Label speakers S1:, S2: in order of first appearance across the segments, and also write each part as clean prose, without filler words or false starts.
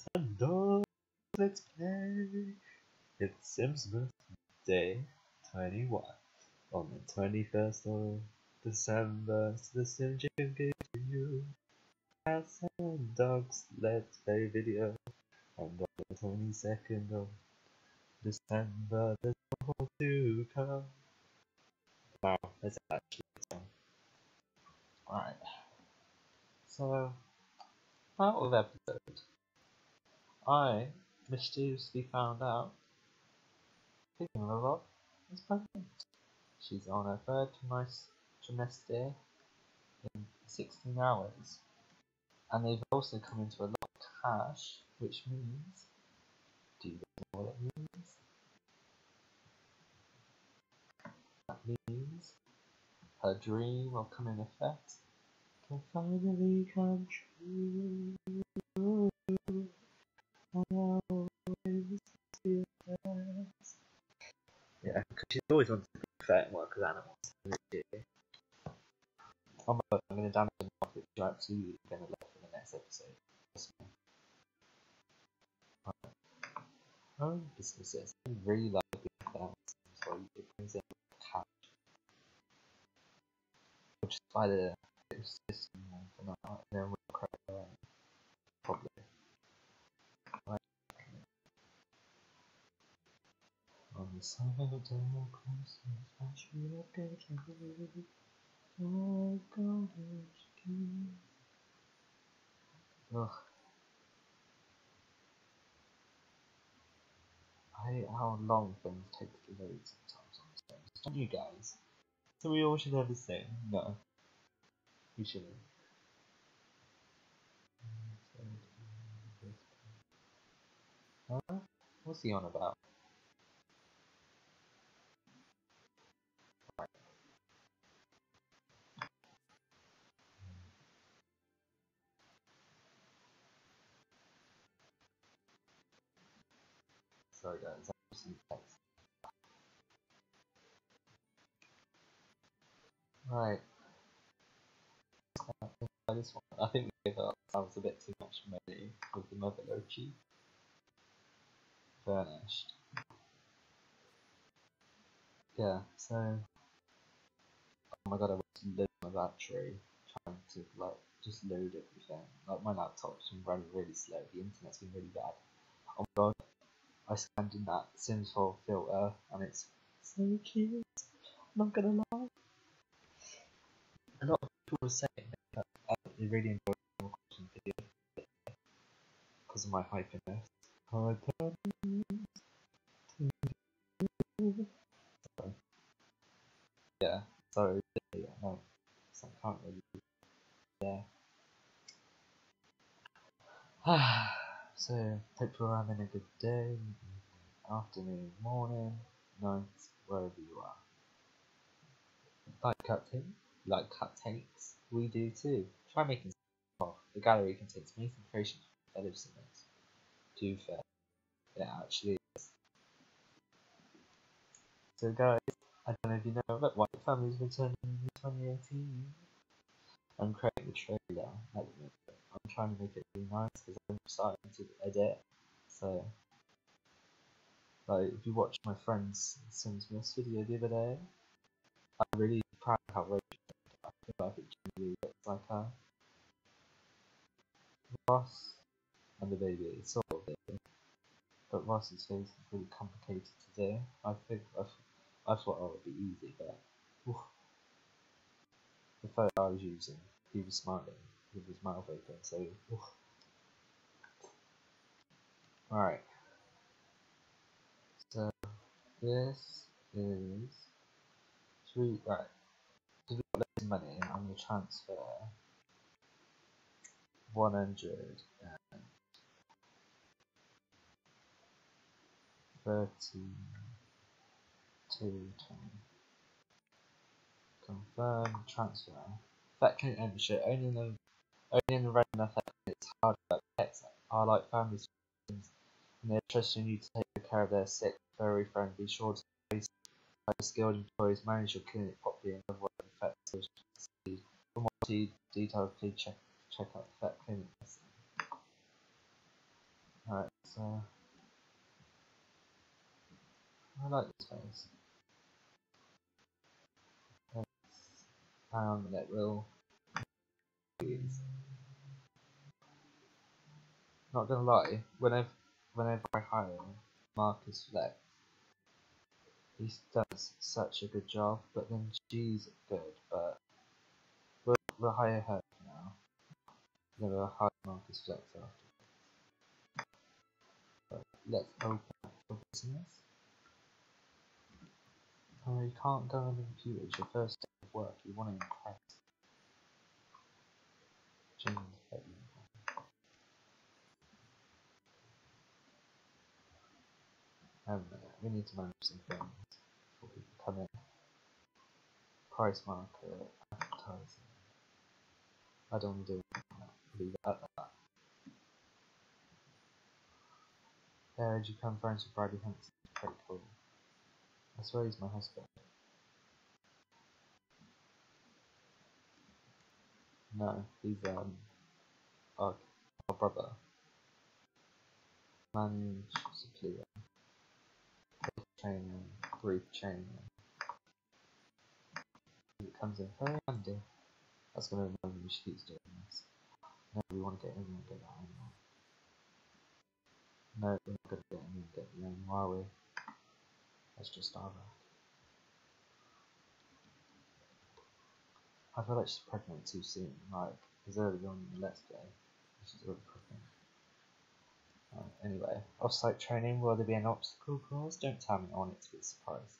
S1: and dogs, let's play. It's Sim's birthday 21 on the 21st of December. So the Sim Chicken gave to you. Cats and dogs, let's play video. And on the 22nd of December, there's more to come. Wow, that's actually a song. Alright, so out of episode, I mischievously found out Picking a lot is pregnant. She's on her third trimester in 16 hours. And they've also come into a lot of cash, which means, do you know what it means? That means her dream of coming effect can finally come true. Yeah, because she's always wanted to be fair and work with animals. Oh my god, I'm going to damage the market which you're absolutely going to love for the next episode. Oh, businesses. I really like being famous, so it brings in cash. Which is why the system for now, and then we'll crack around. Probably. Right. On the side of Christmas, I should have got you. Oh, God, ugh. I hate how long things take to load sometimes on this game. Don't you guys? So we all should have the same? No. We shouldn't. Huh? What's he on about? Right. Sorry guys, I'm just in text. Right. This one. I think we gave ourselves a bit too much money with the Mother Loki. Furnished. Yeah, so oh my god, I was loading my battery, trying to like just load everything. Like my laptop's been running really slow, the internet's been really bad. Oh my god, I scanned in that Sims 4 filter and it's so cute. I'm not gonna lie. A lot of people were saying that they really enjoyed the question video because of my hyperness. Yeah, sorry, yeah, no, so I can't really, yeah. So, hope you're having a good day, afternoon, morning, night, wherever you are. Like cupcakes, we do too. Try making some off. The gallery contains amazing creations from fellow simmers. Do fair. It actually is. So guys, I don't know if you know, but White Family's returning in 2018. I'm creating the trailer at the moment. I'm trying to make it really nice because I'm starting to edit. So, like, if you watched my friend's Sims Miss video the other day, I'm really proud of how Rachel did. I feel like it genuinely looks like her. Ross and the baby, it's sort of it. But Ross's face is really complicated to do. I thought it would be easy, but oof, the photo I was using, he was smiling with his mouth open, so oof. Alright. So this is right. So we've got loads of money, I'm gonna transfer 132.20. Confirm transfer. That can ownership only in the random effect. It's hard that pets are like family systems and they're trusting you to take care of their sick, furry friend. Be sure to place by skilled employees, manage your clinic properly, and avoid infectious disease. For more details, please check out the vet clinic. Alright, so I like this place. That will is not gonna lie, whenever I hire Marcus Flex, he does such a good job, but then she's good, but we'll hire her for now. Then we'll hire Marcus Flex after. But let's open up for business. Oh, you can't go on the computer, it's your first day of work, you want to impress. James Bedlam. We need to manage some things before people come in. Price market, advertising. I don't want to do that. Leave it at that. There, did you come friends with Bradley Hanson? Pretty cool. I swear he's my husband. No, he's our brother. Manage, supplier, training, group training. It comes in very handy. That's gonna remember me she keeps doing this. No, we want to get in and get that anymore. No, we're not gonna get in and get the anymore, are we? Let's just start that. I feel like she's pregnant too soon, like, because early on in the Let's Play, she's already pregnant. Anyway, off-site training, will there be an obstacle course? Don't tell me, I want it to be a surprise.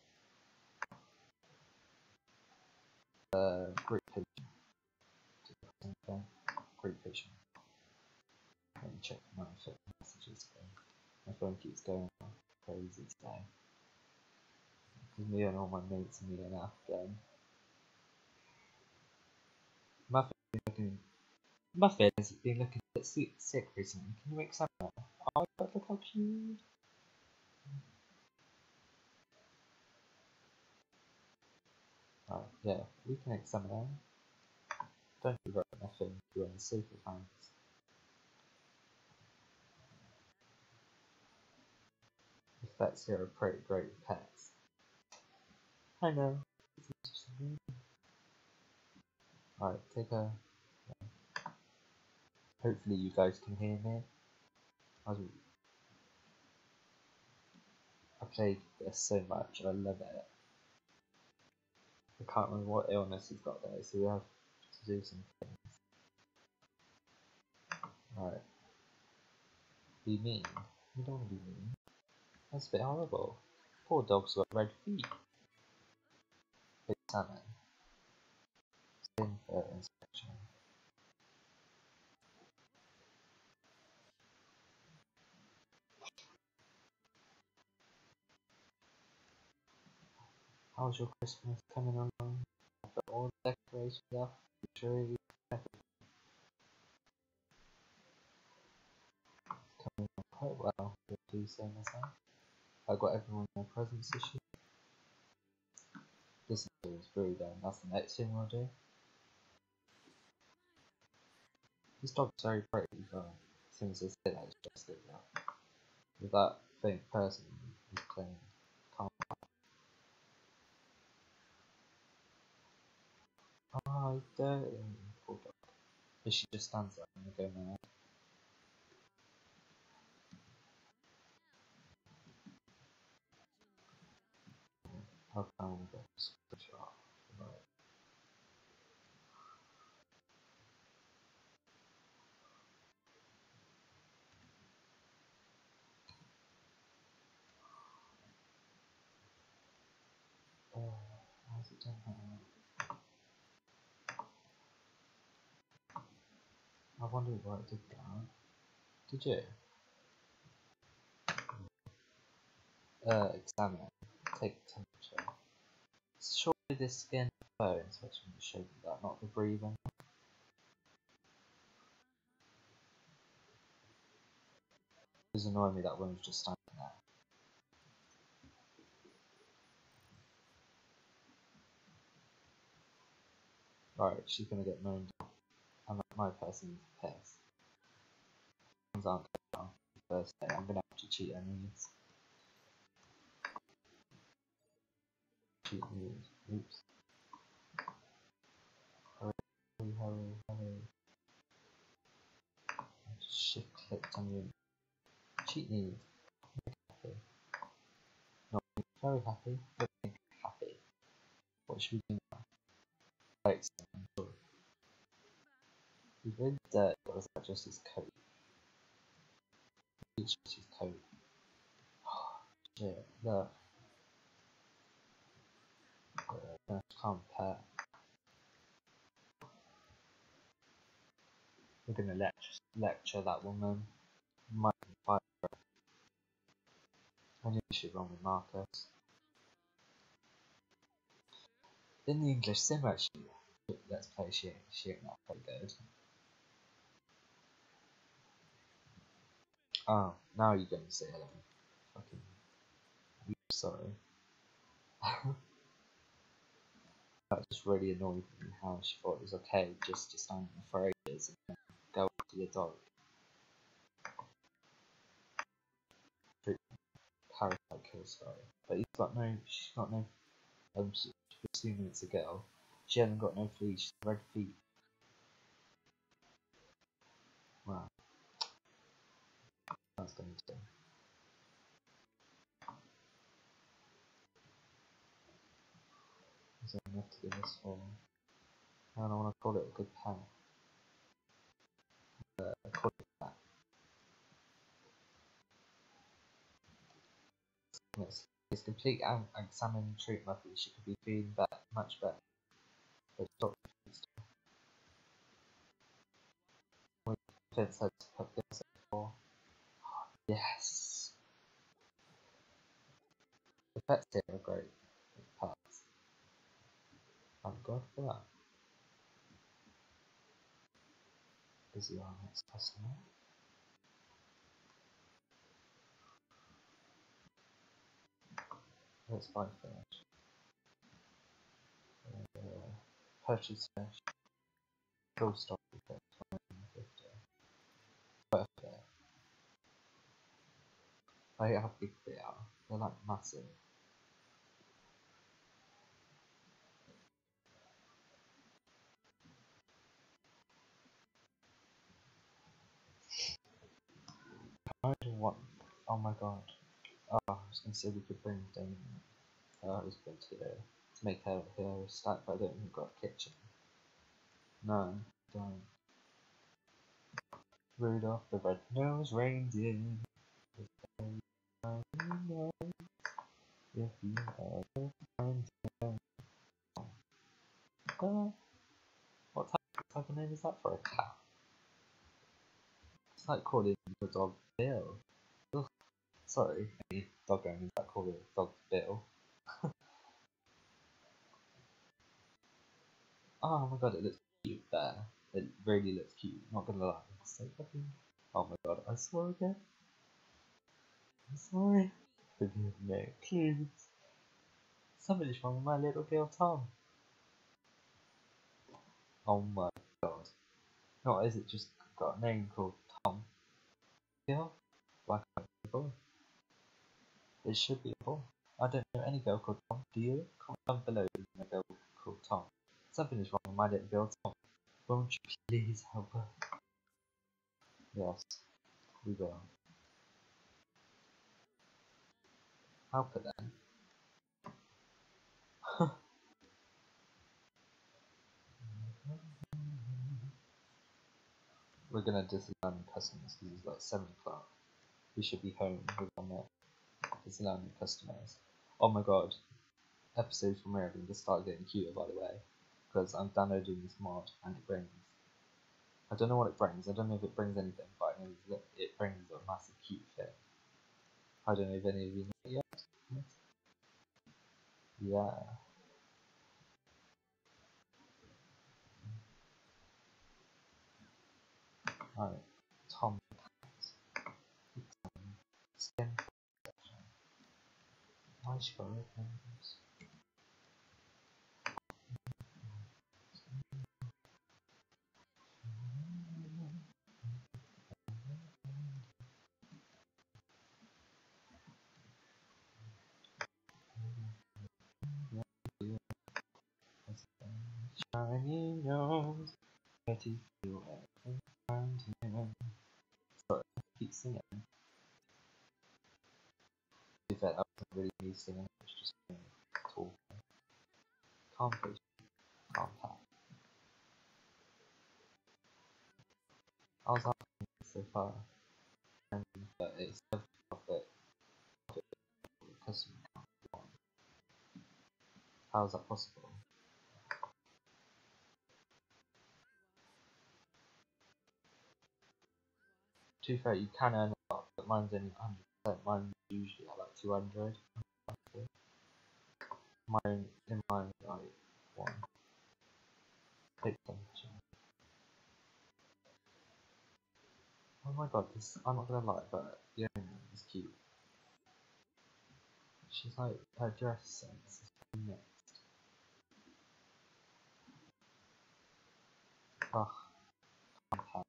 S1: Group patient. Okay. Group patient. Let me check my messages again. My phone keeps going crazy today. Because me and all my mates are meeting up again. Muffin's been looking a bit sick recently. Can you make some of that? Oh, look how cute. Right, yeah, we can make some of them. Don't be right, Muffin. You're in the safe of hands. Pets here are pretty great with pets. I know. Alright, take a... Hopefully you guys can hear me. I played this so much, I love it. I can't remember what illness he's got there, so we have to do some things. Alright. Be mean? You don't want to be mean. That's a bit horrible. Poor dog's got red feet. Big salmon. Skin for inspection. How's your Christmas coming along? I've got all the decorations up. The tree. Coming along quite well. Do say myself. I got everyone their presents this year. This is really done. That's the next thing we'll do. This dog's very pretty, but since it's sit it's just like that. With that faint person who's playing calm. Oh, he's dirty. Poor dog. But she just stands there and they go mad. How can we get a screenshot? Right. How's it done that? I wondered why it did that. Did you? Examine it. Take temperature. Surely this skin phone inspection would show you that, not the breathing. It was annoying me that one was just standing there. Right, she's gonna get moaned at. And my person's pissed. Things aren't going well. first day. I'm gonna have to cheat anyways. Cheat news. Oops. Hurry. I just shift clicked on you. Cheat news. Happy. Not very happy, but happy. What should we do now? Wait, sure. He's really dead, or is that just his coat? It's just his coat. Shit, look. Can't pet. We're gonna lecture that woman. Might fire her. I knew she'd wrong with Marcus. In the English sim actually, let's play, she ain't not very good. Oh, now you're gonna say hello. Fucking, sorry. That just really annoyed me how she thought it was okay just to stand for ages and then go after the dog. Parasite kill story. But she's got no, I'm assuming it's a girl. She hasn't got no feet, she's red feet. Wow. That's gonna do. Is there enough to do this for? I don't want to call it a good pet. Call it that. It's complete examine treatment. She could be feeling much better. But stop. Vince had to put this for. Yes. The pets here are great. Pets. Thank God for that. Busy our next customer. Let's buy fish. Purchase fish. Full stock fish. 150. Perfect. I hate how big they are. They're like massive. I don't want. Oh my god. Oh, I was gonna say we could bring Damien, her husband, here to make her a stack, but I don't think we've got a kitchen. No, don't. Rudolph the red-nosed reindeer. If you ever find him. What type of name is that for a cat? It's like calling the dog Bill. Ugh. Sorry, any dog owners that call the dog Bill. Oh my god, it looks cute there. It really looks cute, not gonna lie. It's so fucking. Oh my god, I swear again. I'm sorry. Forgive me, please. Somebody's wrong with my little girl Tom. Oh my god. No, is it just got a name called Tom? Yeah? Why can't it be a boy? It should be a boy. I don't know any girl called Tom. Do you? Comment below if you know a girl called Tom. Something is wrong with my little girl Tom. Won't you please help her? Yes, we will. Help her then. We're gonna disallow customers because it's like 7 o'clock. We should be home with our net. Disallowing customers. Oh my god. Episodes from Raven just started getting cuter, by the way. Because I'm downloading this mod and it brings. I don't know what it brings. I don't know if it brings anything, but I know that it brings a massive cute fit. I don't know if any of you know it yet. Yeah. Alright. Tom Skin section. Why she got red nose? Tiny nose, petty feel everything around him. Sorry, I keep singing. To be fair, that wasn't really me singing, it was just me talking. Calm please, calm down. I was asking so far, but it's a profit customer count one. How is that possible? To be fair, you can earn a lot, but mine's only 100%. Mine's usually at like 200. Mine, in mine, like 1. Big temperature. Oh my god, this, I'm not gonna lie, but the owner is cute. She's like, her dress sense is mixed. Ugh, can't have.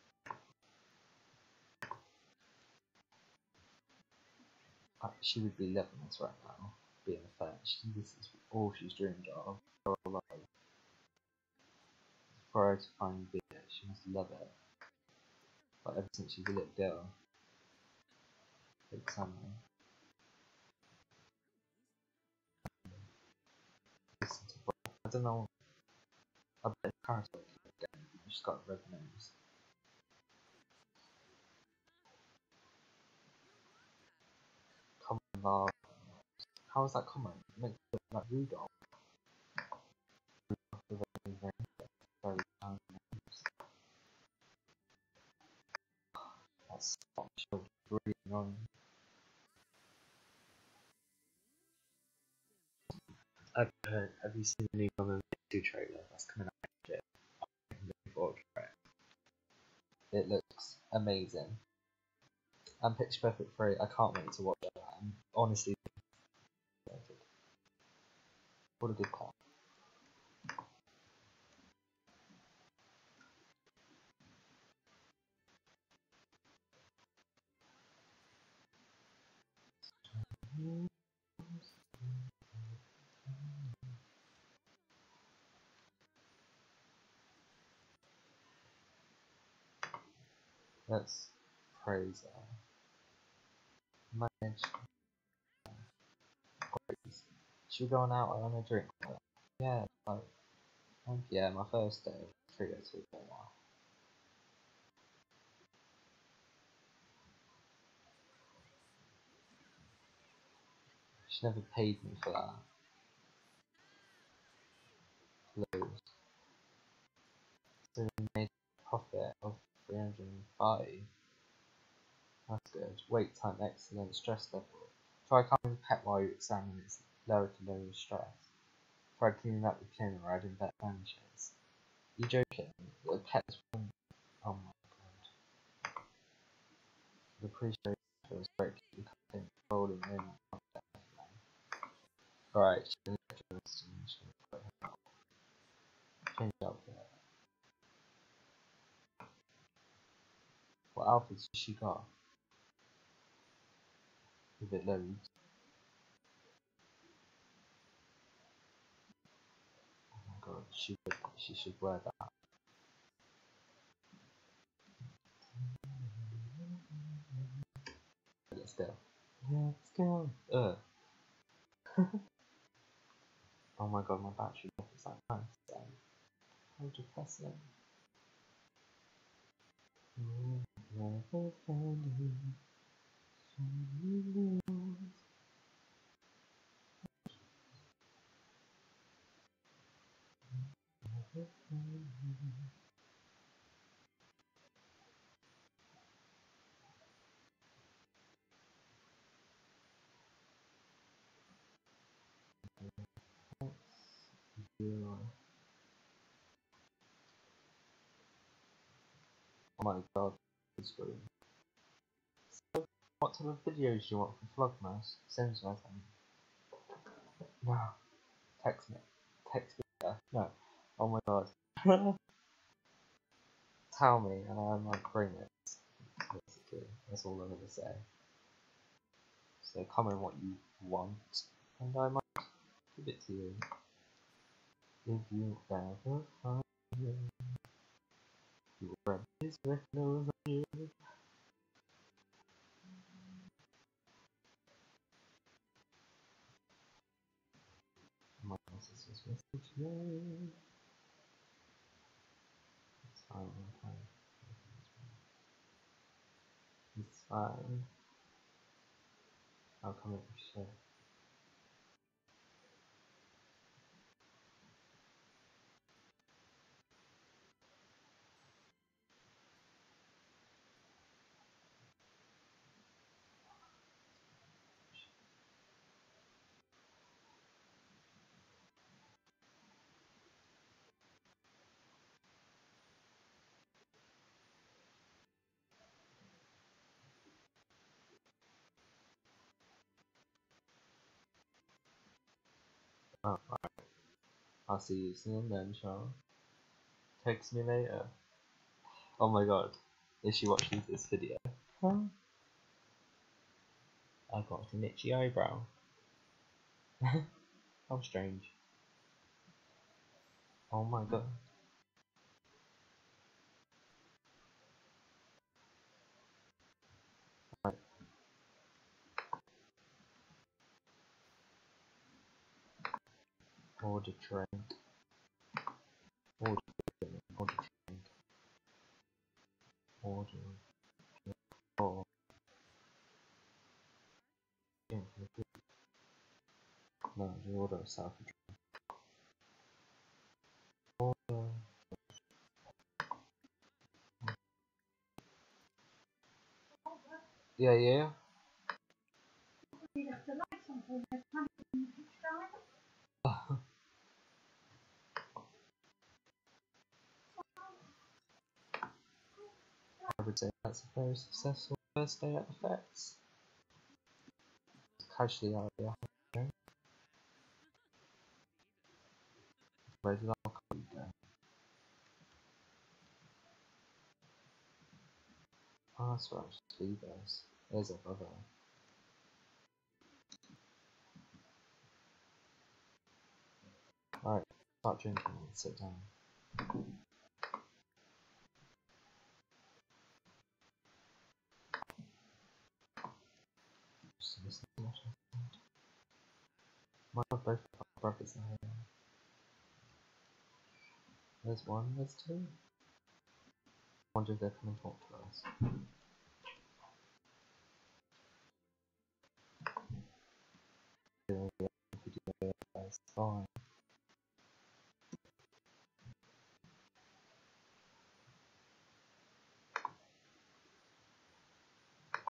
S1: She would be loving this right now, being a fair. This is all she's dreamed of her whole life. For her to finally be it, she must love it. Like ever since she's a little girl. Big summer. Listen to Bob. I don't know. I bet Paris will keep it again. She's got a red nose. Common law. How is that common? It makes it look like Rudolph. Rudolph with a very tiny nose. That's so really annoying. Have you seen the new Mother 2 trailer that's coming out next year? I'm looking forward to it. It looks amazing. And Picture Perfect 3, I can't wait to watch it. I'm honestly excited. What a good part. Let's praise her. Manage. Should we go on out on a drink? Yeah, like, yeah, my first day of Trio 2 for a while. She never paid me for that. Loads. So we made a profit of 305. That's good. Wait time excellent. Stress level. Try calming the pet while you examine its lower to lower stress. Try cleaning up the cleaner or adding better bandages. You joking? The pet's from. Oh my god. The pre-show feels great to keep the content rolling in. Alright, change outfit. What outfits has she got? If it loads. Oh my god, she should wear that. Let's go. Let's go. Oh my god, my battery life is like 9%. How depressing. Oh my god, screen. So, what type of videos do you want for Vlogmas? Send me something. No. Text me. Text me. No. Oh my god. Tell me and I might bring it. Basically, that's all I'm gonna say. So comment what you want and I might give it to you. If you ever find your brother's with nose on you, my sister's message me. It's fine, I'm fine. It's fine. I'll come over shit. Oh, alright. I'll see you soon then, Sean. Text me later. Oh my god. Is she watching this video? Huh? I got an itchy eyebrow. How strange. Oh my god. Right. Order train. Order train. Order train. Order. Oh. No, the order of South. Order. Yeah, yeah. I would say that's a very successful first day at the fets. Casually out there. Where did our colleague go? Oh, that's right, Speedos. There's a brother. Alright, start drinking and sit down. Just listen to what I said. My god, both of our brothers are here. There's one, there's two. Wonder if they're coming to talk to us. Video, that's fine.